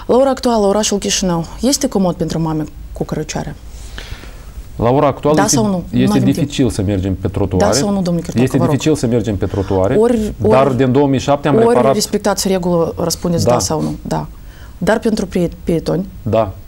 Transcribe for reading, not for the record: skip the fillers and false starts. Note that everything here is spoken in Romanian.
La ora actuală, orașul Chișinău este comod pentru mame cu cărucioare? La ora actuală Da sau nu? este dificil să mergem pe trotuare. Da sau nu, domnule Chirtoacă, Este vă rog? dificil să mergem pe trotuare, dar din 2007 am reparat... Ori respectați regulă, răspundeți da sau nu? Da. Dar pentru pietoni? Da.